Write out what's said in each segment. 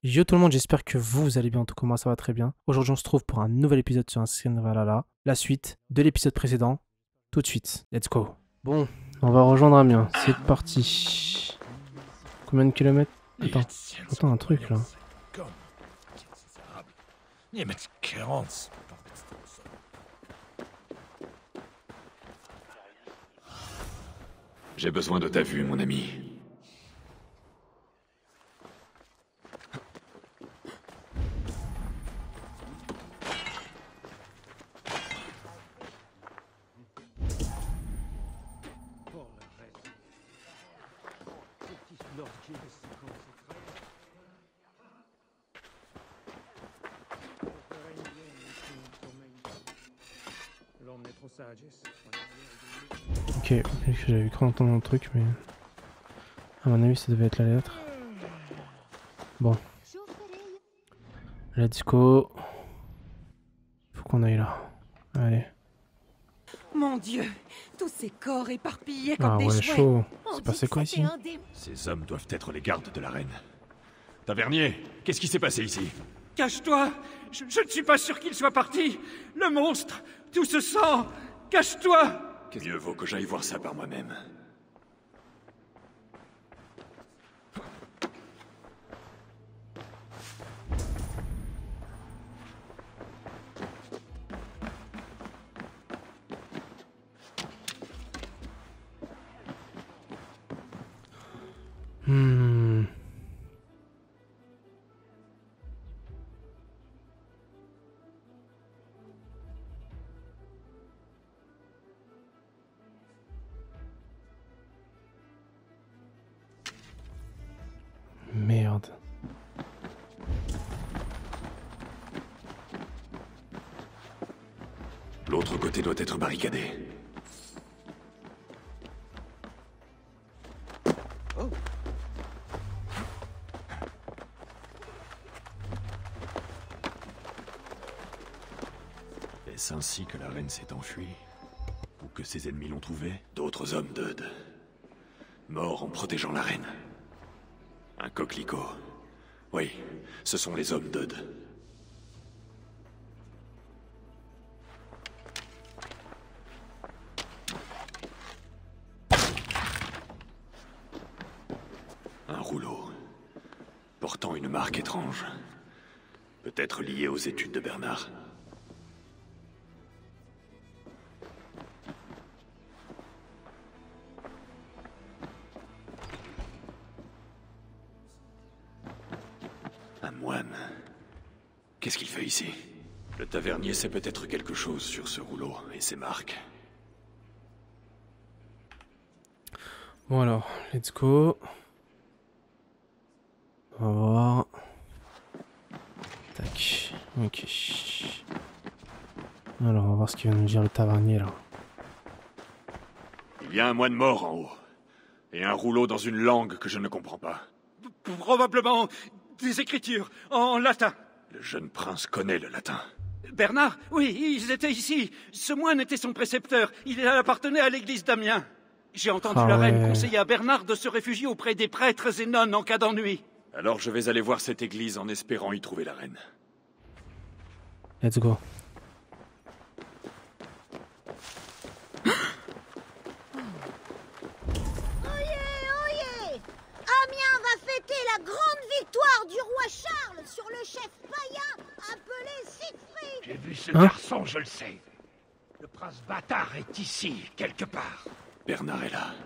Yo tout le monde, j'espère que vous allez bien, en tout cas moi ça va très bien. Aujourd'hui on se trouve pour un nouvel épisode sur un Screen Valhalla, la suite de l'épisode précédent, tout de suite, let's go. Bon, on va rejoindre Amiens, c'est parti. Combien de kilomètres? Attends, j'entends un truc là. J'ai besoin de ta vue, mon ami. Ok, j'avais cru entendre un truc mais... À mon avis ça devait être la lettre. Bon. Let's go. Faut qu'on aille là. Allez. Mon Dieu, tous ces corps éparpillés comme Ah des ouais, jouets. chaud. On C'est dit passé que quoi c'était ici? un démon. Ces hommes doivent être les gardes de la reine. Tavernier, qu'est-ce qui s'est passé ici? Cache-toi! Je ne suis pas sûr qu'il soit parti! Le monstre! Tout ce sang! Cache-toi! Mieux vaut que j'aille voir ça par moi-même. Hmm. Merde. L'autre côté doit être barricadé. Est-ce ainsi que la reine s'est enfuie? Ou que ses ennemis l'ont trouvée? D'autres hommes d'Eud. Morts en protégeant la reine. Un coquelicot. Oui, ce sont les hommes d'Eud. Un rouleau. Portant une marque étrange. Peut-être liée aux études de Bernard. Un moine. Qu'est-ce qu'il fait ici? Le tavernier sait peut-être quelque chose sur ce rouleau et ses marques. Bon alors, let's go. On va voir. Tac. Ok. Alors, on va voir ce qu'il va nous dire le tavernier là. Il y a un moine mort en haut. Et un rouleau dans une langue que je ne comprends pas. Probablement des écritures en latin. Le jeune prince connaît le latin. Bernard? Oui, ils étaient ici. Ce moine était son précepteur. Il appartenait à l'église d'Amiens. J'ai entendu Ah la reine ouais. conseiller à Bernard de se réfugier auprès des prêtres et nonnes en cas d'ennui. Alors je vais aller voir cette église en espérant y trouver la reine. Let's go. Oyez! Amiens va fêter la grande victoire du roi Charles sur le chef païen appelé Siegfried. J'ai vu ce Hein? garçon, je le sais. Le prince bâtard est ici, quelque part. Bernard est là.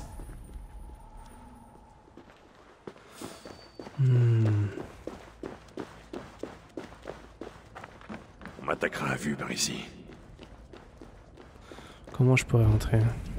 On m'attaquera à vue par ici. Comment je pourrais rentrer?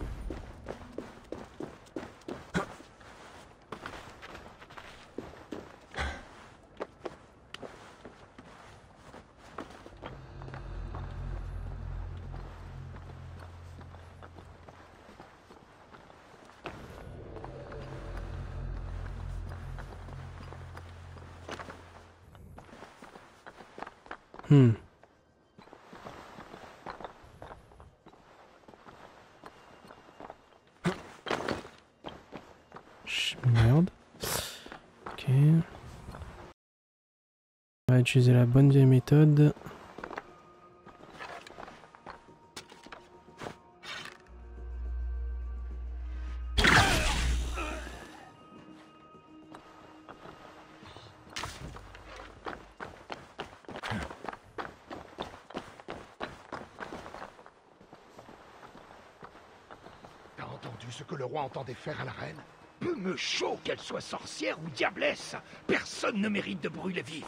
Hmm. Merde. Ok. va utiliser la bonne vieille méthode. T'as entendu ce que le roi entendait faire à la reine? Peu me chaud qu'elle soit sorcière ou diablesse. Personne ne mérite de brûler vif.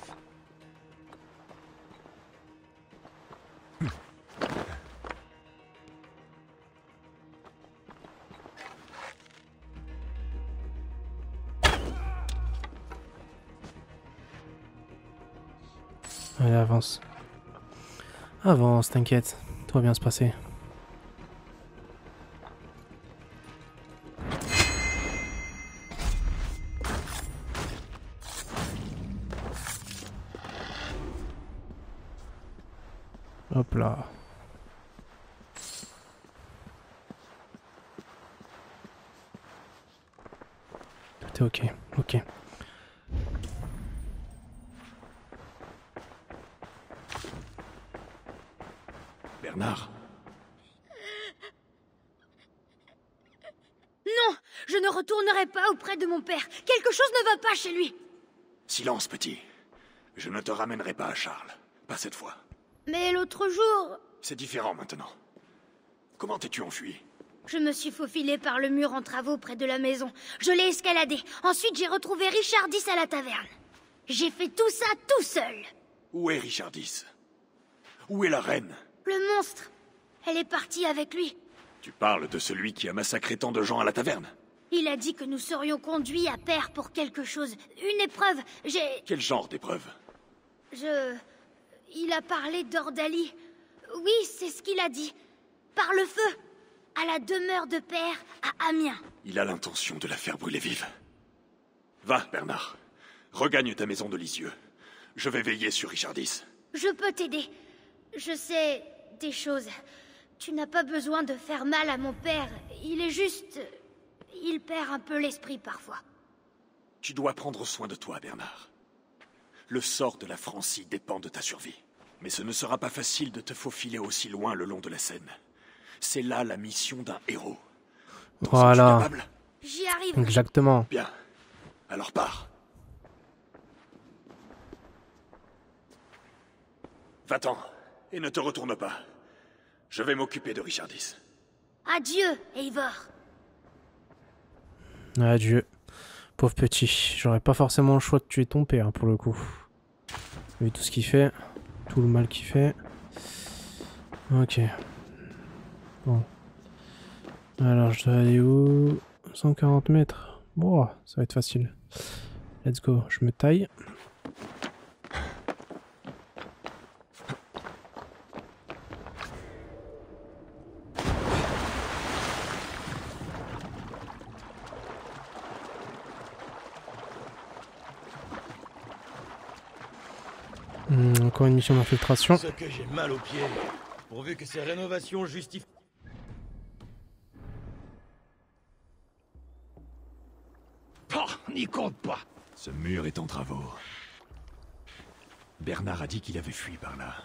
Allez, avance. Avance, t'inquiète. Tout va bien se passer. Hop là. Tout est ok. Ok. Bernard, Non, je ne retournerai pas auprès de mon père. Quelque chose ne va pas chez lui. silence, petit. Je ne te ramènerai pas à Charles. Pas cette fois. Mais l'autre jour, C'est différent maintenant. Comment t'es-tu enfui? je me suis faufilée par le mur en travaux près de la maison. Je l'ai escaladé. Ensuite, j'ai retrouvé Richardis à la taverne. J'ai fait tout ça tout seul. Où est Richardis? Où est la reine? Le monstre. Elle est partie avec lui. Tu parles de celui qui a massacré tant de gens à la taverne? Il a dit que nous serions conduits à pair pour quelque chose. Une épreuve. Quel genre d'épreuve? Il a parlé d'Ordalie. Oui, c'est ce qu'il a dit. Par le feu. À la demeure de père, à Amiens. Il a l'intention de la faire brûler vive. Va, Bernard. Regagne ta maison de Lisieux. Je vais veiller sur Richardis. Je peux t'aider. Je sais des choses. Tu n'as pas besoin de faire mal à mon père. Il est juste... Il perd un peu l'esprit parfois. Tu dois prendre soin de toi, Bernard. Le sort de la Francie dépend de ta survie. Mais ce ne sera pas facile de te faufiler aussi loin le long de la Seine. C'est là la mission d'un héros. T'en sens-tu Voilà. capable? J'y arrive. Exactement. Bien. Alors pars. Va-t'en, et ne te retourne pas. Je vais m'occuper de Richardis. Adieu, Eivor. Adieu. Pauvre petit. J'aurais pas forcément le choix de tuer ton père, pour le coup. Vu tout ce qu'il fait. Tout le mal qu'il fait. Ok. Bon. Alors, je dois aller où? 140 mètres. Bon, ça va être facile. Let's go. Je me taille. Encore une mission d'infiltration. Ce que j'ai mal aux pieds. Pourvu que ces rénovations justifient... Oh, n'y compte pas. Ce mur est en travaux. Bernard a dit qu'il avait fui par là.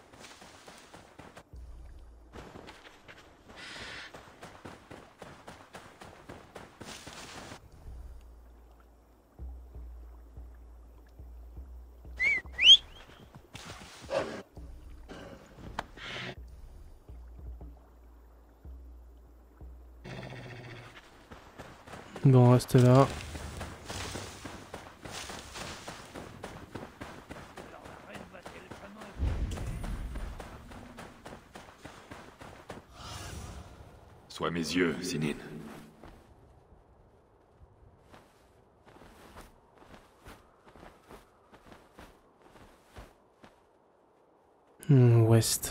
Bon, on reste là. Sois mes yeux, Sinine. Ouest.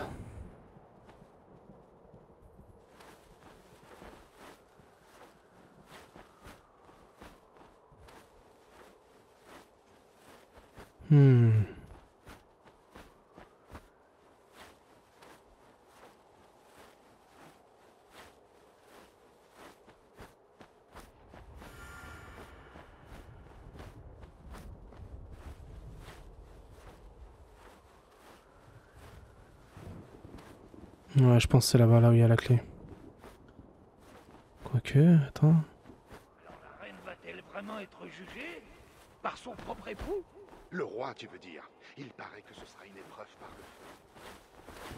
Ouais, je pense que c'est là-bas, là où il y a la clé. Quoique, attends. Alors la reine va-t-elle vraiment être jugée par son propre époux? Le roi, tu veux dire. Il paraît que ce sera une épreuve par le feu.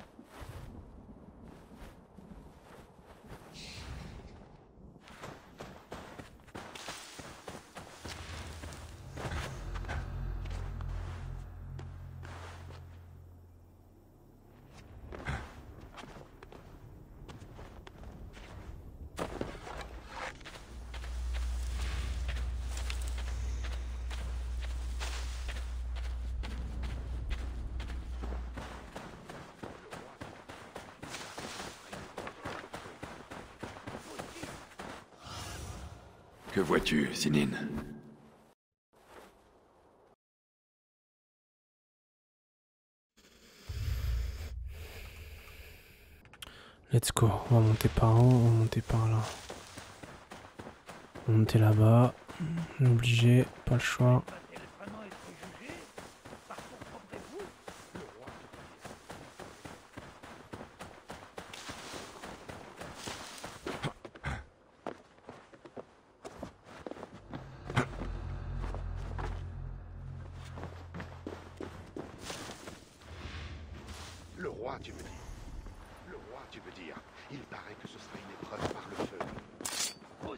Que vois-tu, Sinine? Let's go. On va monter par en haut, on va monter par là. On va monter là-bas. On est obligé, pas le choix. Va-t-elle vraiment être jugée par son propre époux? Le roi. Le roi, tu veux dire. Le roi, tu veux dire. Il paraît que ce sera une épreuve par le feu.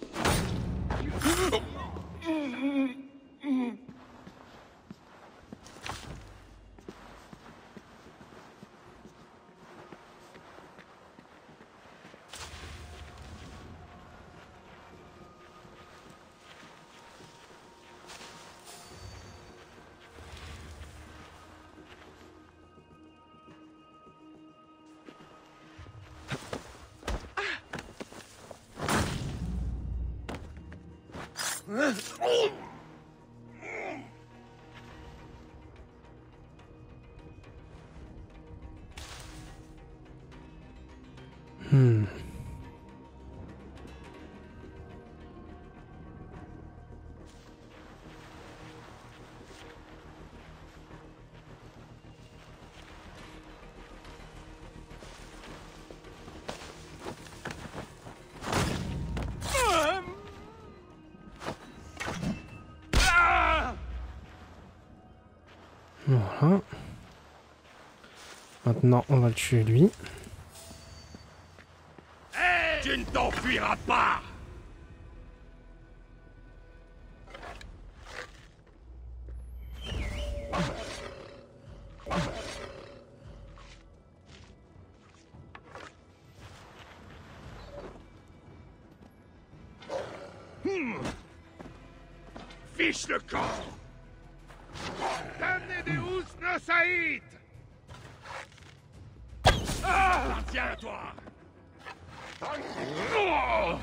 Hmm. Voilà. Maintenant, on va le tuer lui. Tu ne t'enfuiras pas! Fiche le camp! Damné des Ousnes Saïd! Ah! Tiens-toi! Oh!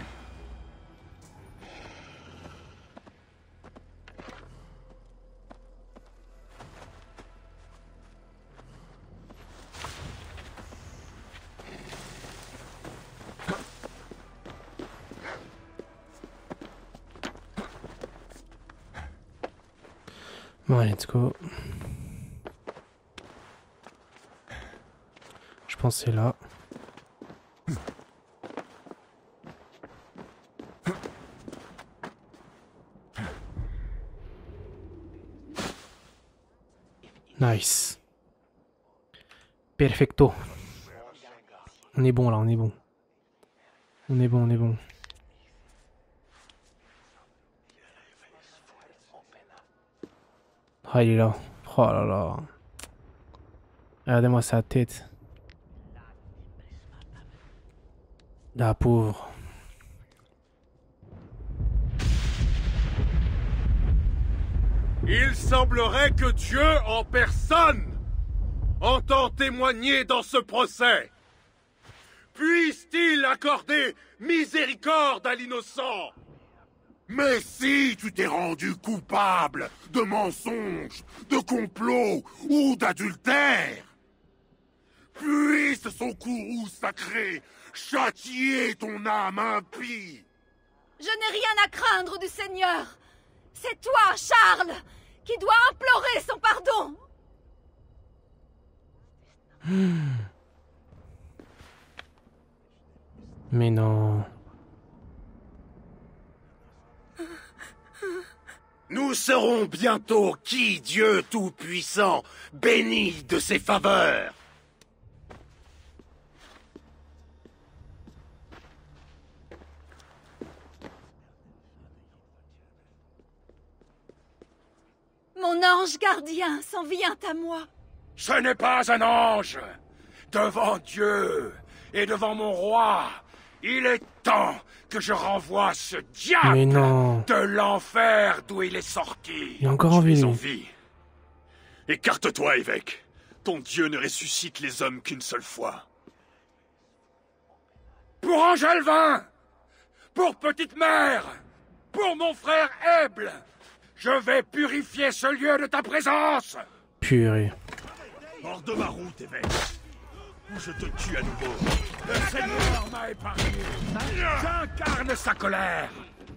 Bon, let's go. Je pense que c'est là. Nice. Perfecto. On est bon là, on est bon. On est bon, on est bon. Ah, il est là. Oh là là. Regardez-moi sa tête. La pauvre. Il semblerait que Dieu en personne entend témoigner dans ce procès. Puisse-t-il accorder miséricorde à l'innocent? Mais si tu t'es rendu coupable de mensonge, de complot ou d'adultère, puisse son courroux sacré châtier ton âme impie. Je n'ai rien à craindre du Seigneur. C'est toi, Charles, qui dois implorer son pardon. Mais non. Nous serons bientôt qui, Dieu Tout-Puissant, béni de ses faveurs. Mon ange gardien s'en vient à moi. Ce n'est pas un ange. Devant Dieu et devant mon roi, il est temps que je renvoie ce diable Mais non. de l'enfer d'où il est sorti. Il est encore en Tu es vie. en lui. vie. Écarte-toi, évêque. Ton Dieu ne ressuscite les hommes qu'une seule fois. Pour Angelvin, pour Petite Mère, pour mon frère Eble, je vais purifier ce lieu de ta présence. Purée. Hors de ma route, évêque. Ou je te tue à nouveau. Le Seigneur m'a épargné. J'incarne sa colère.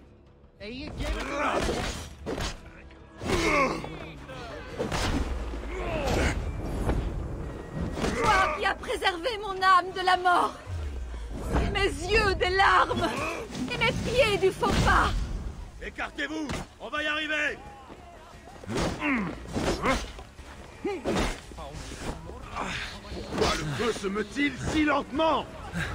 Toi qui as préservé mon âme de la mort. Mes yeux des larmes. Et mes pieds du faux pas. Écartez-vous. On va y arriver. Pourquoi le feu se meut-il si lentement?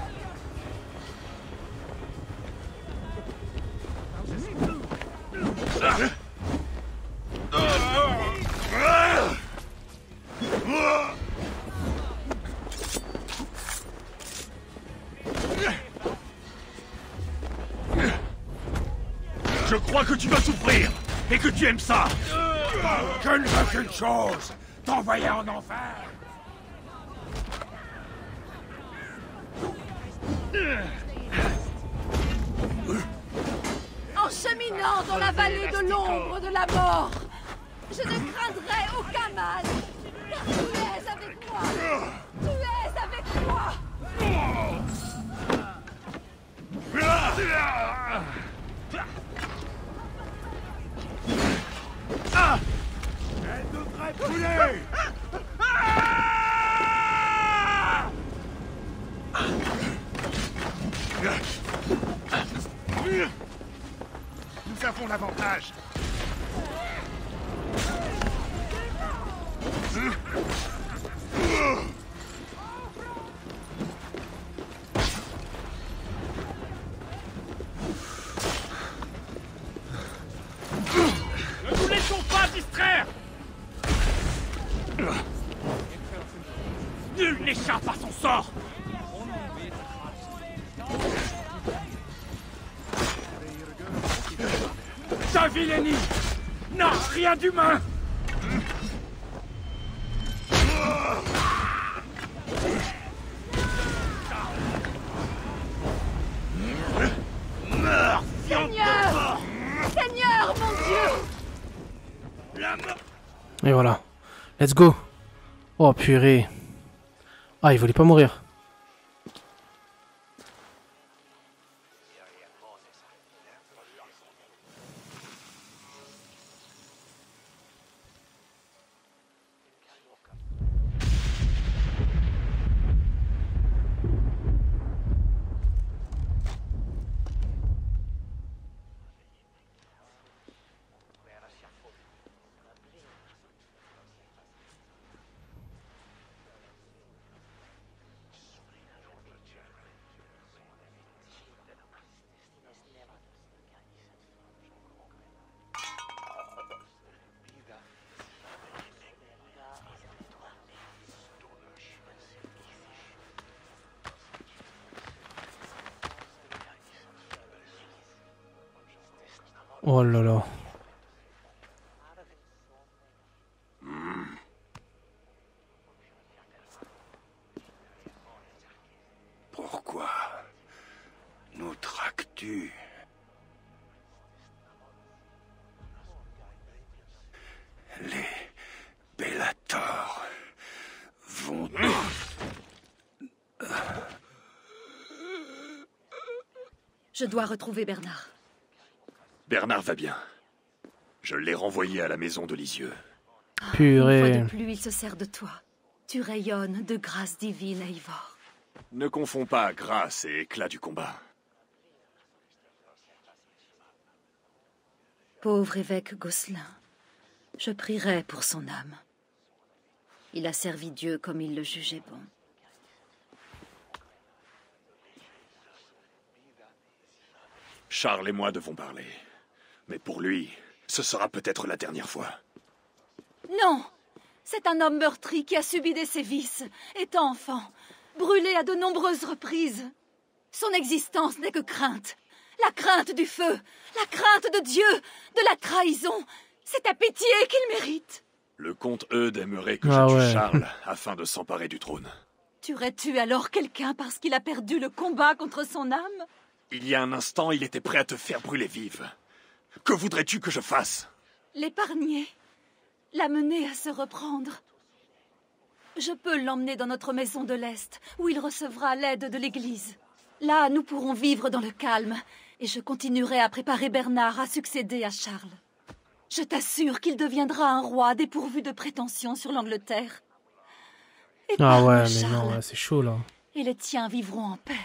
Je crois que tu vas souffrir. Et que tu aimes ça. Je ne veux qu'une chose, t'envoyer en enfer. En cheminant dans la vallée de l'ombre de la mort, je ne craindrai aucun mal, car tu es avec moi. Tu es avec moi. Elle devrait brûler. Nous avons l'avantage. Ne nous laissons pas distraire! Nul n'échappe à son sort! Ta vilainie n'a rien d'humain. Meurs, viande de Seigneur! porc. Seigneur, mon Dieu! La mort. Et voilà. Let's go. Oh purée. Ah, il voulait pas mourir. Oh là là. Pourquoi nous traques-tu? Les Bellator vont... Je dois retrouver Bernard. Bernard va bien. Je l'ai renvoyé à la maison de Lisieux. Une fois Purée. de plus, il se sert de toi. Tu rayonnes de grâce divine, Eivor. Ne confonds pas grâce et éclat du combat. Pauvre évêque Gosselin, je prierai pour son âme. Il a servi Dieu comme il le jugeait bon. Charles et moi devons parler. Mais pour lui, ce sera peut-être la dernière fois. Non! C'est un homme meurtri qui a subi des sévices, étant enfant, brûlé à de nombreuses reprises. Son existence n'est que crainte. La crainte du feu, la crainte de Dieu, de la trahison. C'est ta pitié qu'il mérite. Le comte Eudes aimerait que je tue Charles afin de s'emparer du trône. Tuerais-tu alors quelqu'un parce qu'il a perdu le combat contre son âme? Il y a un instant, il était prêt à te faire brûler vive. Que voudrais-tu que je fasse? L'épargner. L'amener à se reprendre. Je peux l'emmener dans notre maison de l'Est, où il recevra l'aide de l'Église. Là, nous pourrons vivre dans le calme, et je continuerai à préparer Bernard à succéder à Charles. Je t'assure qu'il deviendra un roi dépourvu de prétentions sur l'Angleterre. Ah ouais, mais Charles, non, c'est chaud là. Et les tiens vivront en paix.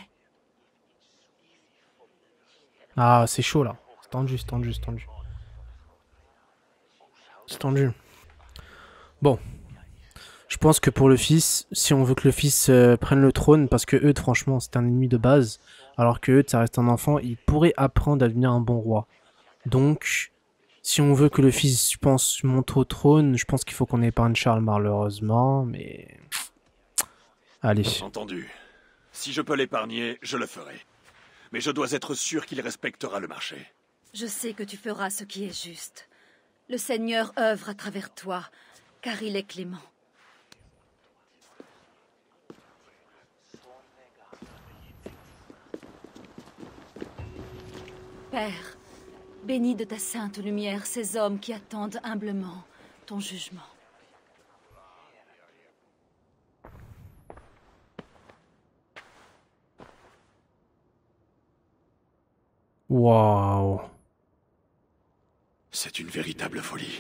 Ah, c'est chaud là. C'est tendu, c'est tendu, c'est tendu. C'est tendu. Bon. Je pense que pour le fils, si on veut que le fils prenne le trône, parce que Eudes, franchement, c'est un ennemi de base, alors que Eudes, ça reste un enfant, il pourrait apprendre à devenir un bon roi. Donc, si on veut que le fils, je pense, monte au trône, je pense qu'il faut qu'on épargne Charles, malheureusement, mais... Allez. Entendu. Si je peux l'épargner, je le ferai. Mais je dois être sûr qu'il respectera le marché. Je sais que tu feras ce qui est juste. Le Seigneur œuvre à travers toi, car il est clément. Père, bénis de ta sainte lumière ces hommes qui attendent humblement ton jugement. Waouh. C'est une véritable folie.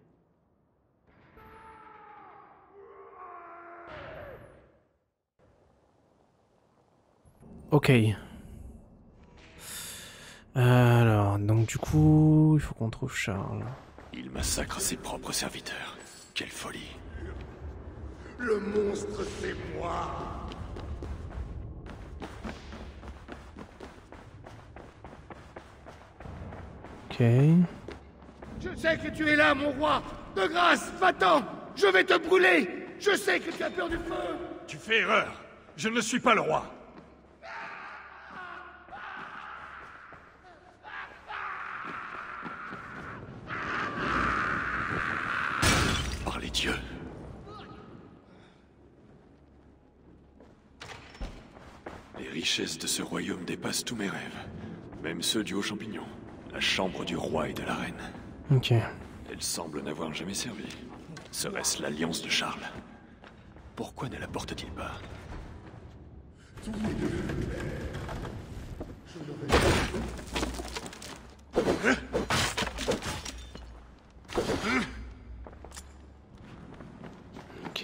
Ok. Alors, donc du coup, il faut qu'on trouve Charles. Il massacre ses propres serviteurs. Quelle folie. Le monstre, c'est moi. Ok. Je sais que tu es là, mon roi. De grâce, va-t'en. Je vais te brûler. Je sais que tu as peur du feu. Tu fais erreur. Je ne suis pas le roi. Par les dieux. Les richesses de ce royaume dépassent tous mes rêves. Même ceux du Haut-Champignon. La chambre du roi et de la reine. Ok. Elle semble n'avoir jamais servi. Serait-ce l'alliance de Charles? Pourquoi ne la porte-t-il pas? Ok.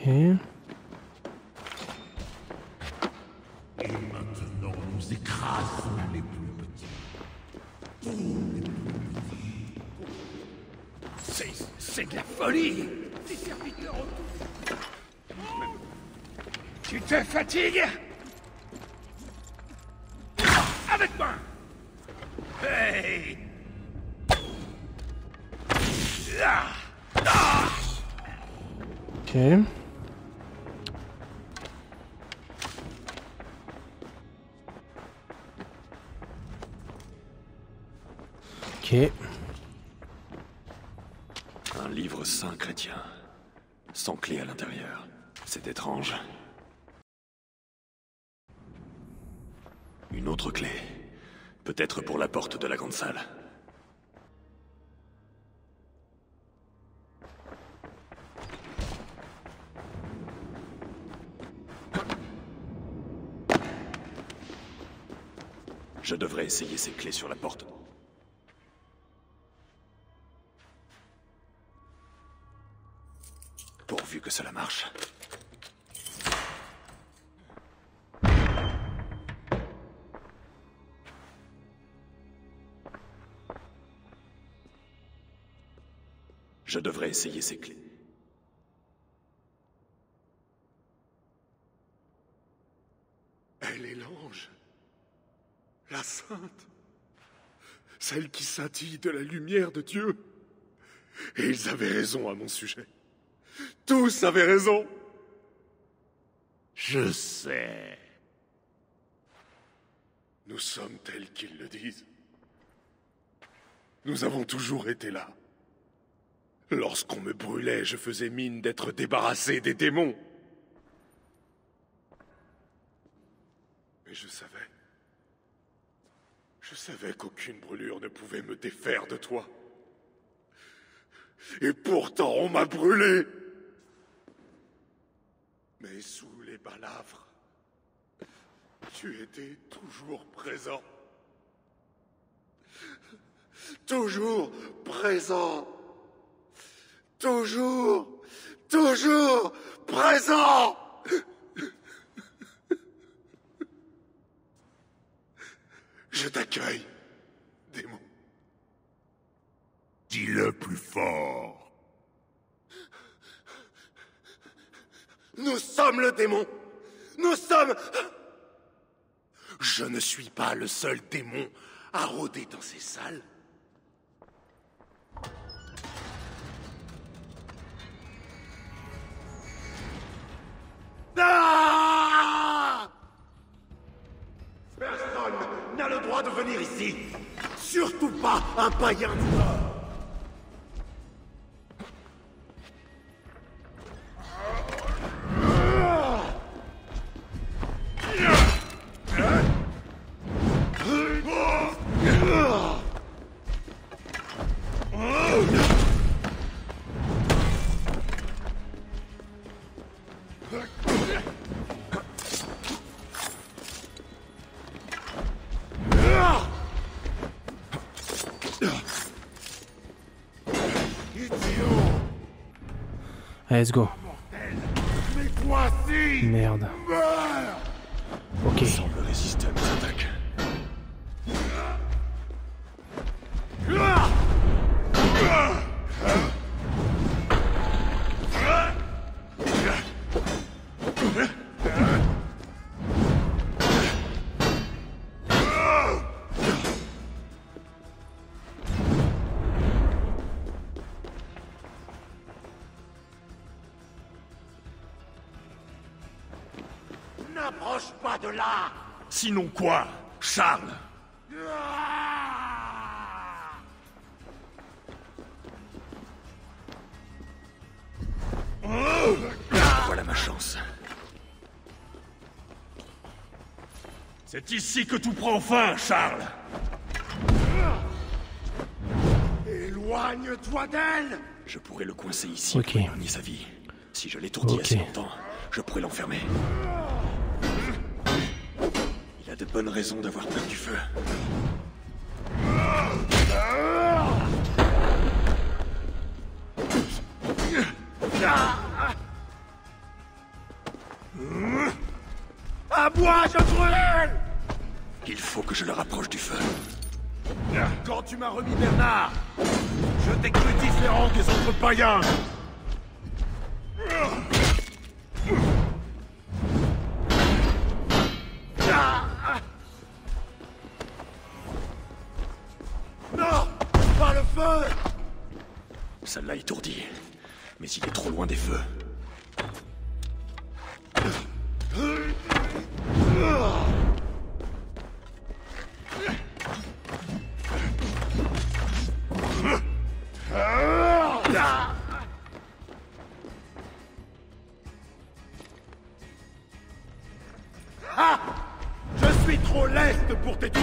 Et maintenant, nous écrasons les plus petits. C'est de la folie. Tes serviteurs ont... Tu te fatigues? Avec moi. Hey. Ok. Ok. Un livre saint chrétien. Sans clé à l'intérieur. C'est étrange. Une autre clé. Peut-être pour la porte de la grande salle. Je devrais essayer ces clés sur la porte. Pourvu que cela marche. Je devrais essayer ces clés. Elle est l'ange. La sainte. Celle qui scintille de la lumière de Dieu. Et ils avaient raison à mon sujet. Tous avaient raison. Je sais. Nous sommes tels qu'ils le disent. Nous avons toujours été là. Lorsqu'on me brûlait, je faisais mine d'être débarrassé des démons. Mais je savais qu'aucune brûlure ne pouvait me défaire de toi. Et pourtant, on m'a brûlé. Mais sous les balafres, tu étais toujours présent. Toujours présent. Toujours présent. Je t'accueille, démon. Dis-le plus fort. Nous sommes le démon. Nous sommes... Je ne suis pas le seul démon à rôder dans ces salles. Ah! Personne n'a le droit de venir ici. Surtout pas un païen du Nord. Allez, let's go. Mais voici. Merde. Ok. Il semble résister à mes attaques. N'approche pas de là. Sinon quoi, Charles? Voilà ma chance. C'est ici que tout prend fin, Charles. Éloigne-toi d'elle. Je pourrais le coincer ici Ok. pour épargner sa vie. Si je l'étourdis Ok. assez longtemps, je pourrais l'enfermer. Il a de bonnes raisons d'avoir peur du feu. À moi, je brûle. Il faut que je le rapproche du feu. Quand tu m'as remis Bernard, je t'ai cru différent des autres païens. Non, pas le feu. Ça l'a étourdi, mais il est trop loin des feux. Ah! Je suis trop leste pour tes tours.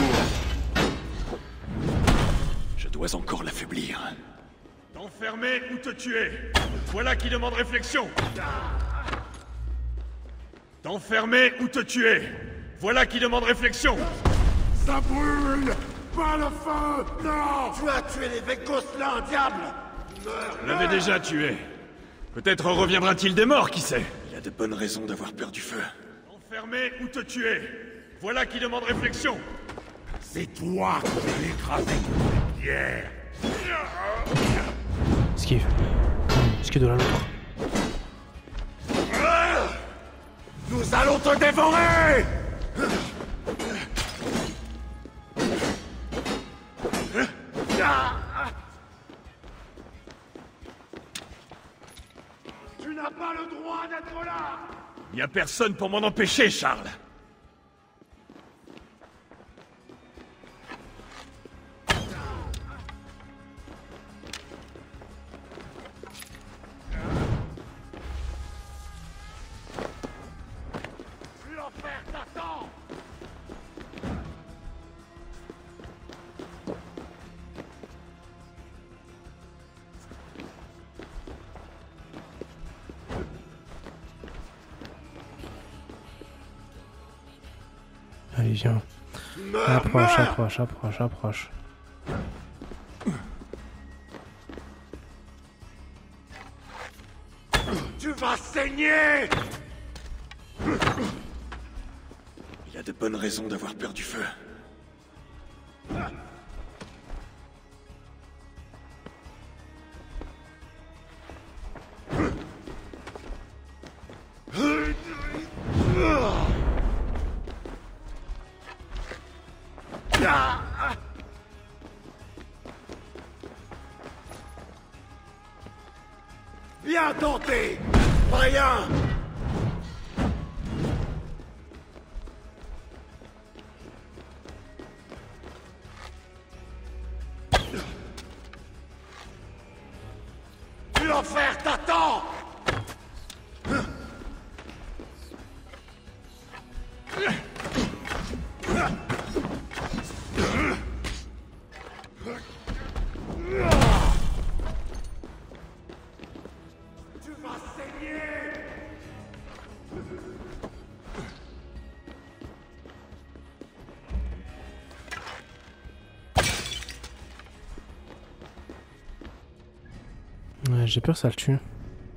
Je dois encore l'affaiblir. T'enfermer ou te tuer. Voilà qui demande réflexion. T'enfermer ou te tuer. Voilà qui demande réflexion. Ça brûle. Pas le feu. Non. Tu as tué l'évêque Gosselin, diable. Je l'avais déjà tué. Peut-être reviendra-t-il des morts, qui sait? Il a de bonnes raisons d'avoir peur du feu. Enfermer ou te tuer. Voilà qui demande réflexion. C'est toi qui l'as écrasé avec les pierres. Esquive. Esquive de l'autre. Nous allons te dévorer! Tu n'as pas le droit d'être là! Y a personne pour m'en empêcher, Charles. L'enfer t'attend! Allez, viens. Approche, approche, approche, approche. Tu vas saigner! Il a de bonnes raisons d'avoir peur du feu. Bien tenté! Rien! L'enfer t'attend! Tu vas saigner! Ouais, j'ai peur que ça le tue.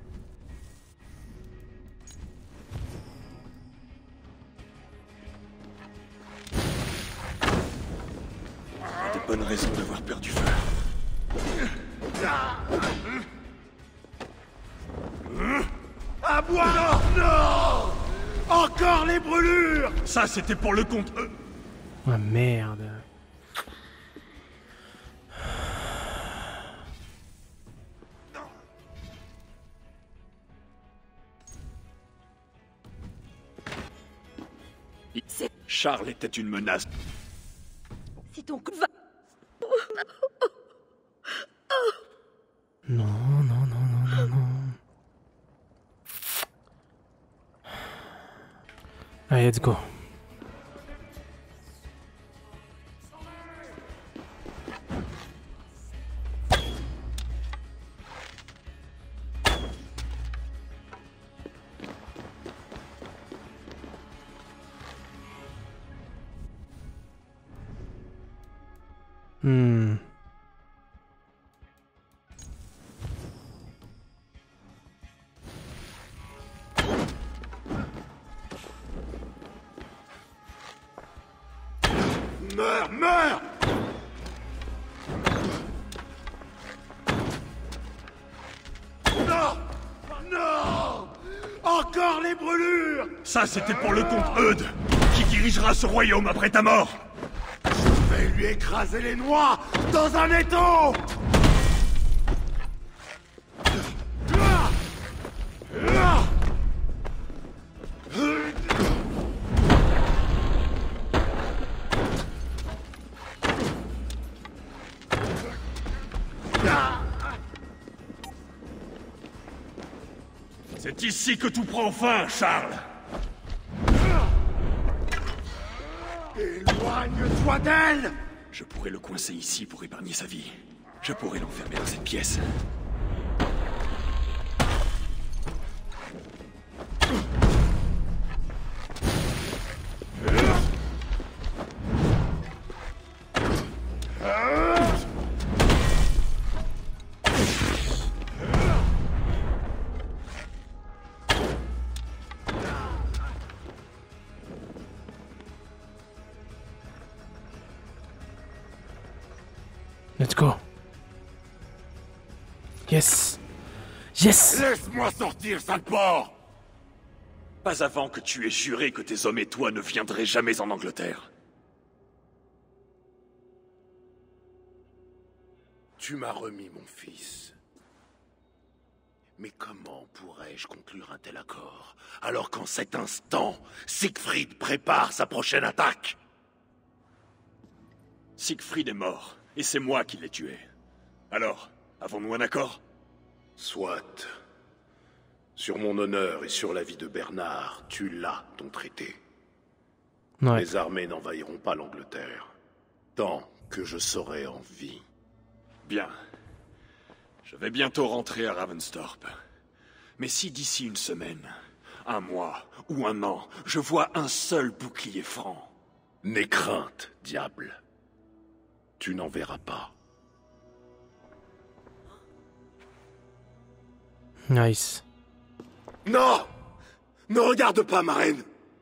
De bonnes raisons d'avoir peur du feu. À boire! Non! Encore les brûlures! Ça, c'était pour le compte. Ah merde. Charles était une menace. Si ton coup va... Non, non, non, non, non, non. Allez, let's go. Meurs, meurs! Non! Non! Encore les brûlures! Ça, c'était pour le comte Eudes, qui dirigera ce royaume après ta mort. Je vais lui écraser les noix dans un étau! C'est ici que tout prend fin, Charles. Éloigne-toi d'elle! Je pourrais le coincer ici pour épargner sa vie. Je pourrais l'enfermer dans cette pièce. Let's go. Yes. Yes. Laisse-moi sortir, sale porc! Pas avant que tu aies juré que tes hommes et toi ne viendraient jamais en Angleterre. Tu m'as remis mon fils. Mais comment pourrais-je conclure un tel accord, alors qu'en cet instant, Siegfried prépare sa prochaine attaque? Siegfried est mort, et c'est moi qui l'ai tué. Alors, avons-nous un accord? Soit. Sur mon honneur et sur la vie de Bernard, tu l'as, ton traité. Ouais. Les armées n'envahiront pas l'Angleterre, tant que je serai en vie. Bien. Je vais bientôt rentrer à Ravensthorpe. Mais si d'ici une semaine, un mois ou un an, je vois un seul bouclier franc... N'aie crainte, diable. Tu n'en verras pas. Nice. Non! Ne regarde pas, ma reine!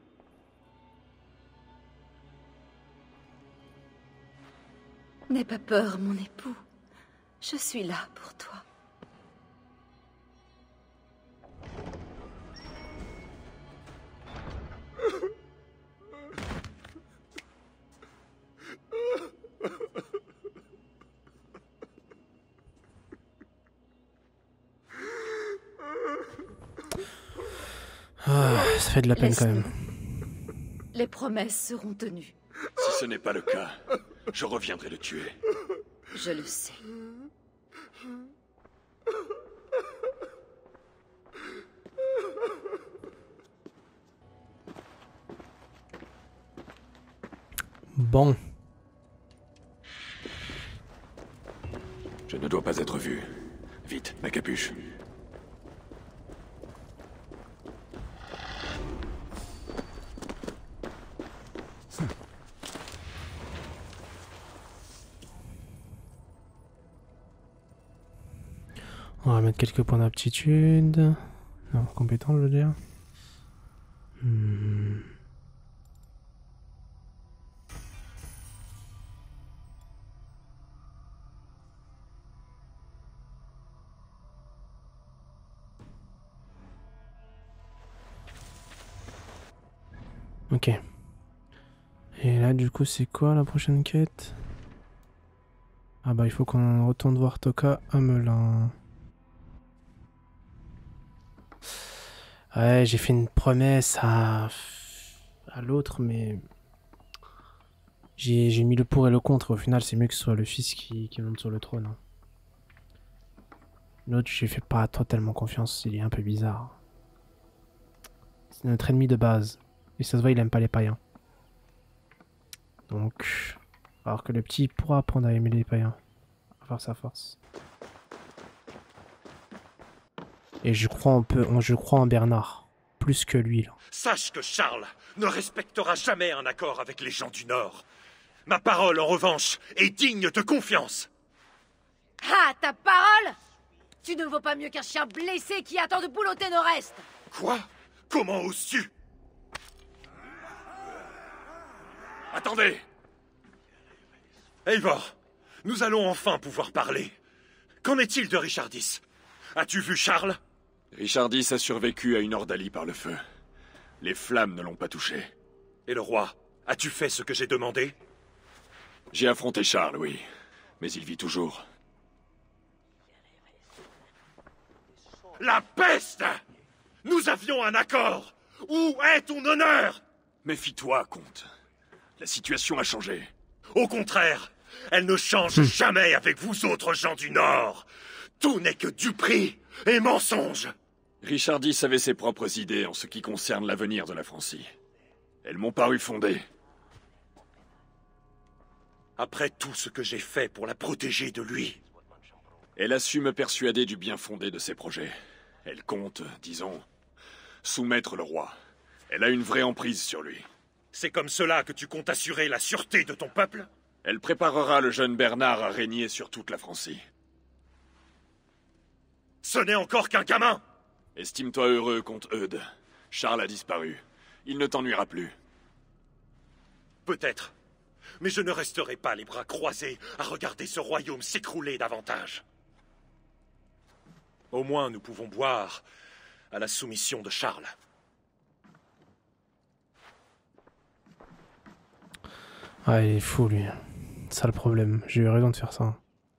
N'aie pas peur, mon époux. Je suis là pour toi. Ah, ça fait de la peine quand même. Les promesses seront tenues. Si ce n'est pas le cas, je reviendrai le tuer. Je le sais. Bon. Je ne dois pas être vu. Vite, ma capuche. On va mettre quelques points d'aptitude. Non, compétence, je veux dire. Ok. Et là, du coup, c'est quoi la prochaine quête? Ah bah, il faut qu'on retourne voir Toka à Melun. Ouais, j'ai fait une promesse à l'autre, mais j'ai mis le pour et le contre. Au final, c'est mieux que ce soit le fils qui monte sur le trône. Hein. L'autre, je lui fais pas totalement confiance. Il est un peu bizarre. C'est notre ennemi de base. Et ça se voit, il aime pas les païens. Donc, alors que le petit pourra apprendre à aimer les païens. À faire sa force. Et je crois en Bernard. Plus que lui, là. Sache que Charles ne respectera jamais un accord avec les gens du Nord. Ma parole, en revanche, est digne de confiance. Ah, ta parole? Tu ne vaux pas mieux qu'un chien blessé qui attend de boulotter nos restes. Quoi? Comment oses-tu? Attendez! Eivor, nous allons enfin pouvoir parler. Qu'en est-il de Richardis? As-tu vu Charles? Richardis a survécu à une ordalie par le feu. Les flammes ne l'ont pas touché. Et le roi? As-tu fait ce que j'ai demandé? J'ai affronté Charles, oui. Mais il vit toujours. La peste! Nous avions un accord! Où est ton honneur? Méfie-toi, comte. La situation a changé. Au contraire, elle ne change jamais avec vous autres gens du Nord. Tout n'est que duperie et mensonge. Richardis avait ses propres idées en ce qui concerne l'avenir de la Francie. Elles m'ont paru fondées. Après tout ce que j'ai fait pour la protéger de lui. Elle a su me persuader du bien fondé de ses projets. Elle compte, disons, soumettre le roi. Elle a une vraie emprise sur lui. C'est comme cela que tu comptes assurer la sûreté de ton peuple? Elle préparera le jeune Bernard à régner sur toute la Francie. Ce n'est encore qu'un gamin! Estime-toi heureux, comte Eudes. Charles a disparu. Il ne t'ennuiera plus. Peut-être. Mais je ne resterai pas les bras croisés à regarder ce royaume s'écrouler davantage. Au moins, nous pouvons boire à la soumission de Charles. Ah, il est fou, lui. C'est ça le problème. J'ai eu raison de faire ça.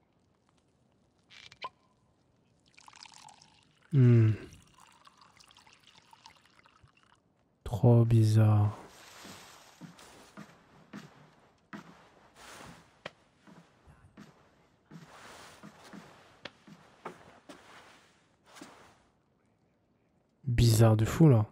Trop bizarre. Bizarre de fou, là.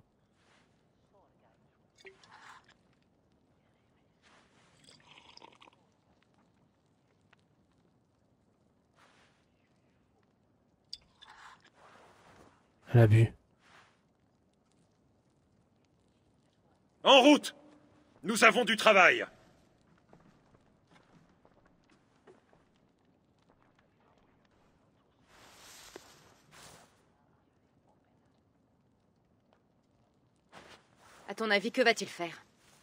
Elle a bu. En route! Nous avons du travail! À ton avis, que va-t-il faire?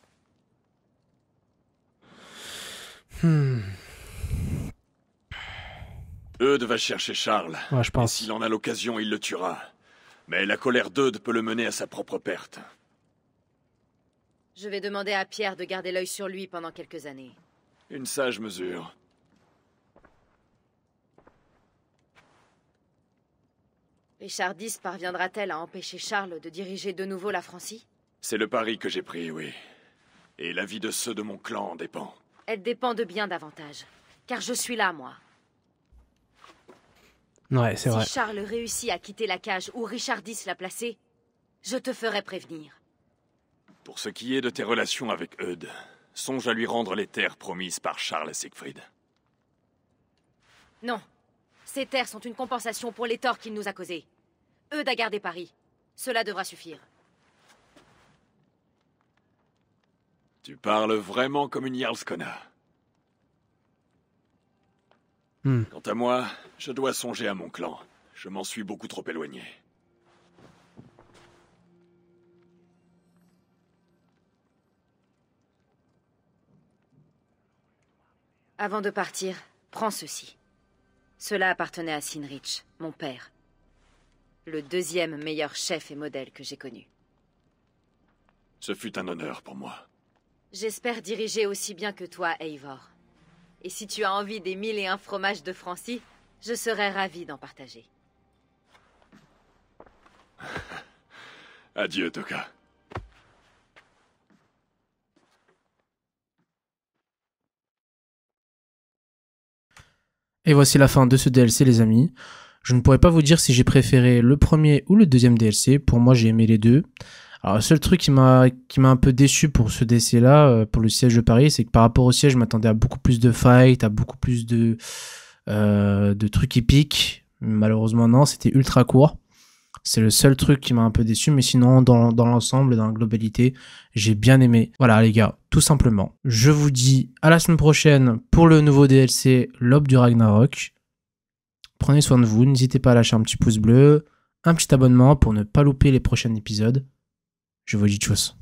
Eudes va chercher Charles. Ouais, je pense. Et s'il en a l'occasion, il le tuera. Mais la colère d'Eudes peut le mener à sa propre perte. Je vais demander à Pierre de garder l'œil sur lui pendant quelques années. Une sage mesure. Richard X parviendra-t-elle à empêcher Charles de diriger de nouveau la Francie? C'est le pari que j'ai pris, oui. Et la vie de ceux de mon clan en dépend. Elle dépend de bien davantage. Car je suis là, moi. Ouais, c'est vrai. Si Charles réussit à quitter la cage où Richard X l'a placé, je te ferai prévenir. Pour ce qui est de tes relations avec Eudes, songe à lui rendre les terres promises par Charles et Siegfried. Non. Ces terres sont une compensation pour les torts qu'il nous a causés. Eudes a gardé Paris. Cela devra suffire. Tu parles vraiment comme une Jarlskona. Quant à moi, je dois songer à mon clan. Je m'en suis beaucoup trop éloigné. Avant de partir, prends ceci. Cela appartenait à Sinrich, mon père. Le deuxième meilleur chef et modèle que j'ai connu. Ce fut un honneur pour moi. J'espère diriger aussi bien que toi, Eivor. Et si tu as envie des 1001 fromages de Francie, je serais ravi d'en partager. Adieu, Toka. Et voici la fin de ce DLC, les amis. Je ne pourrais pas vous dire si j'ai préféré le premier ou le deuxième DLC. Pour moi, j'ai aimé les deux. Alors, le seul truc qui m'a un peu déçu pour ce DLC-là, pour le siège de Paris, c'est que par rapport au siège, je m'attendais à beaucoup plus de fights, à beaucoup plus de trucs épiques. Malheureusement, non, c'était ultra court. C'est le seul truc qui m'a un peu déçu, mais sinon, dans l'ensemble, dans la globalité, j'ai bien aimé. Voilà, les gars, tout simplement. Je vous dis à la semaine prochaine pour le nouveau DLC, l'Aube du Ragnarok. Prenez soin de vous, n'hésitez pas à lâcher un petit pouce bleu, un petit abonnement pour ne pas louper les prochains épisodes. Je vous dis tchuss.